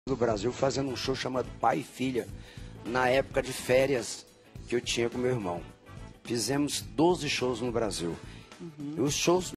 do Brasil fazendo um show chamado Pai e Filha, na época de férias que eu tinha com meu irmão. Fizemos 12 shows no Brasil. Os shows